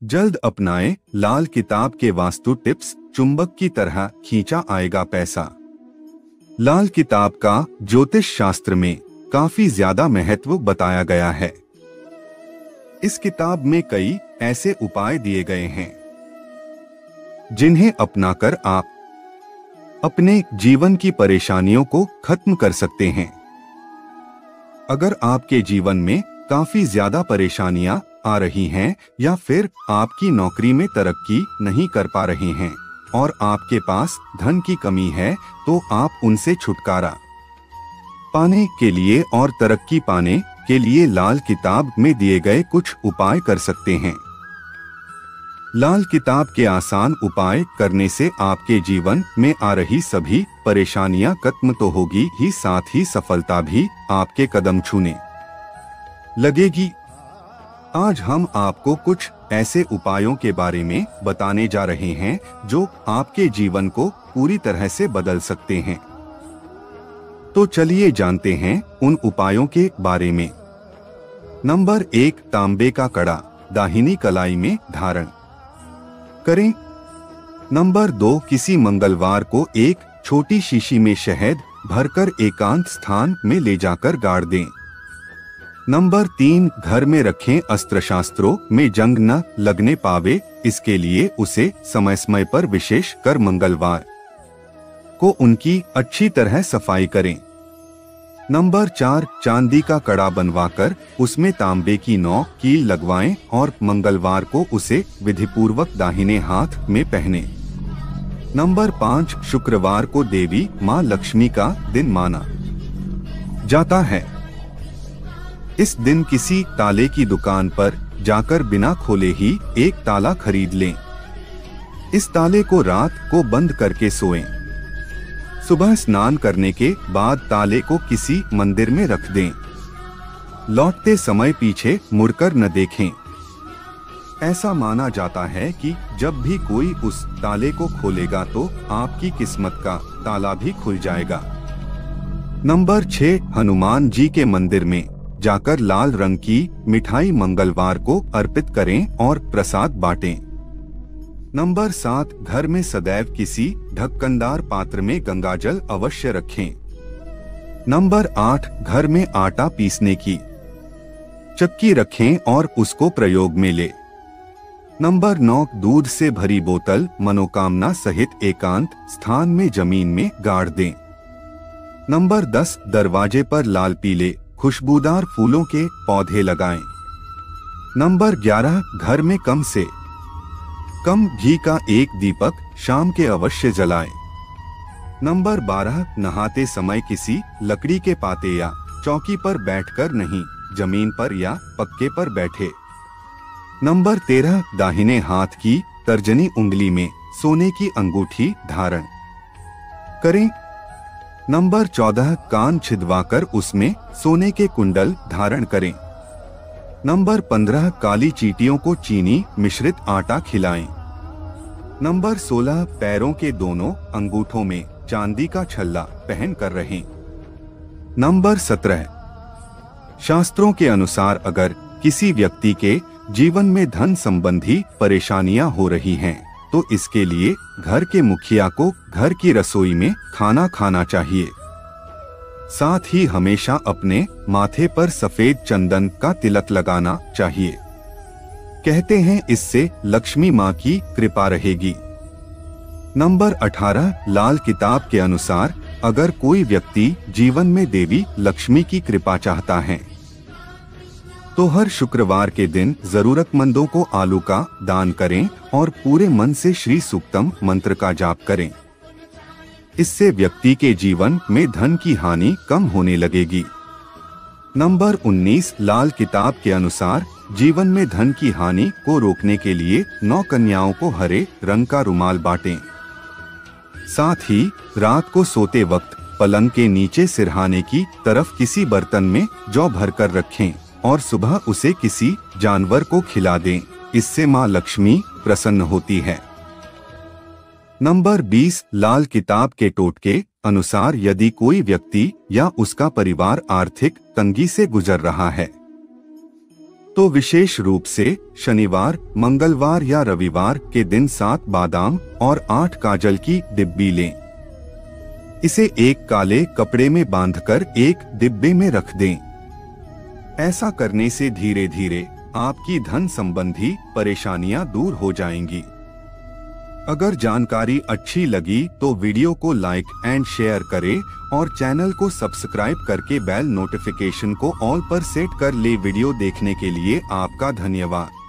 जल्द अपनाएं लाल किताब के वास्तु टिप्स, चुंबक की तरह खींचा आएगा पैसा। लाल किताब का ज्योतिष शास्त्र में काफी ज्यादा महत्व बताया गया है। इस किताब में कई ऐसे उपाय दिए गए हैं जिन्हें अपनाकर आप अपने जीवन की परेशानियों को खत्म कर सकते हैं। अगर आपके जीवन में काफी ज्यादा परेशानियां आ रही हैं या फिर आपकी नौकरी में तरक्की नहीं कर पा रहे हैं और आपके पास धन की कमी है, तो आप उनसे छुटकारा पाने के लिए और तरक्की पाने के लिए लाल किताब में दिए गए कुछ उपाय कर सकते हैं। लाल किताब के आसान उपाय करने से आपके जीवन में आ रही सभी परेशानियां खत्म तो होगी ही, साथ ही सफलता भी आपके कदम छूने लगेगी। आज हम आपको कुछ ऐसे उपायों के बारे में बताने जा रहे हैं जो आपके जीवन को पूरी तरह से बदल सकते हैं। तो चलिए जानते हैं उन उपायों के बारे में। नंबर 1, तांबे का कड़ा दाहिनी कलाई में धारण करें। नंबर 2, किसी मंगलवार को एक छोटी शीशी में शहद भरकर एकांत स्थान में ले जाकर गाड़ दें। नंबर 3, घर में रखें अस्त्र शस्त्रों में जंग न लगने पावे, इसके लिए उसे समय समय पर विशेष कर मंगलवार को उनकी अच्छी तरह सफाई करें। नंबर 4, चांदी का कड़ा बनवाकर उसमें तांबे की 9 कील लगवाएं और मंगलवार को उसे विधिपूर्वक दाहिने हाथ में पहने। नंबर 5, शुक्रवार को देवी मां लक्ष्मी का दिन माना जाता है। इस दिन किसी ताले की दुकान पर जाकर बिना खोले ही एक ताला खरीद लें। इस ताले को रात को बंद करके सोएं। सुबह स्नान करने के बाद ताले को किसी मंदिर में रख दें। लौटते समय पीछे मुड़कर न देखें। ऐसा माना जाता है कि जब भी कोई उस ताले को खोलेगा तो आपकी किस्मत का ताला भी खुल जाएगा। नंबर 6, हनुमान जी के मंदिर में जाकर लाल रंग की मिठाई मंगलवार को अर्पित करें और प्रसाद बांटें। नंबर 7, घर में सदैव किसी ढक्कनदार पात्र में गंगाजल अवश्य रखें। नंबर 8, घर में आटा पीसने की चक्की रखें और उसको प्रयोग में ले। नंबर 9, दूध से भरी बोतल मनोकामना सहित एकांत स्थान में जमीन में गाड़ दें। नंबर 10, दरवाजे पर लाल पीले खुशबूदार फूलों के पौधे लगाएं। नंबर 11, घर में कम से कम घी का एक दीपक शाम के अवश्य जलाएं। नंबर 12, नहाते समय किसी लकड़ी के पाते या चौकी पर बैठकर नहीं, जमीन पर या पक्के पर बैठे। नंबर 13, दाहिने हाथ की तर्जनी उंगली में सोने की अंगूठी धारण करें। नंबर 14, कान छिदवाकर उसमें सोने के कुंडल धारण करें। नंबर 15, काली चींटियों को चीनी मिश्रित आटा खिलाएं। नंबर 16, पैरों के दोनों अंगूठों में चांदी का छल्ला पहन कर रहें। नंबर 17, शास्त्रों के अनुसार अगर किसी व्यक्ति के जीवन में धन संबंधी परेशानियां हो रही हैं, तो इसके लिए घर के मुखिया को घर की रसोई में खाना खाना चाहिए। साथ ही हमेशा अपने माथे पर सफेद चंदन का तिलक लगाना चाहिए। कहते हैं इससे लक्ष्मी मां की कृपा रहेगी। नंबर 18, लाल किताब के अनुसार अगर कोई व्यक्ति जीवन में देवी लक्ष्मी की कृपा चाहता है तो हर शुक्रवार के दिन जरूरतमंदों को आलू का दान करें और पूरे मन से श्री सूक्तम मंत्र का जाप करें। इससे व्यक्ति के जीवन में धन की हानि कम होने लगेगी। नंबर 19, लाल किताब के अनुसार जीवन में धन की हानि को रोकने के लिए 9 कन्याओं को हरे रंग का रुमाल बांटें। साथ ही रात को सोते वक्त पलंग के नीचे सिरहाने की तरफ किसी बर्तन में जौ भरकर रखें और सुबह उसे किसी जानवर को खिला दें। इससे मां लक्ष्मी प्रसन्न होती है। नंबर 20, लाल किताब के टोटके अनुसार यदि कोई व्यक्ति या उसका परिवार आर्थिक तंगी से गुजर रहा है तो विशेष रूप से शनिवार, मंगलवार या रविवार के दिन 7 बादाम और 8 काजल की डिब्बी लें। इसे एक काले कपड़े में बांधकर एक डिब्बे में रख दें। ऐसा करने से धीरे धीरे आपकी धन संबंधी परेशानियां दूर हो जाएंगी। अगर जानकारी अच्छी लगी तो वीडियो को लाइक एंड शेयर करें और चैनल को सब्सक्राइब करके बेल नोटिफिकेशन को ऑल पर सेट कर ले। वीडियो देखने के लिए आपका धन्यवाद।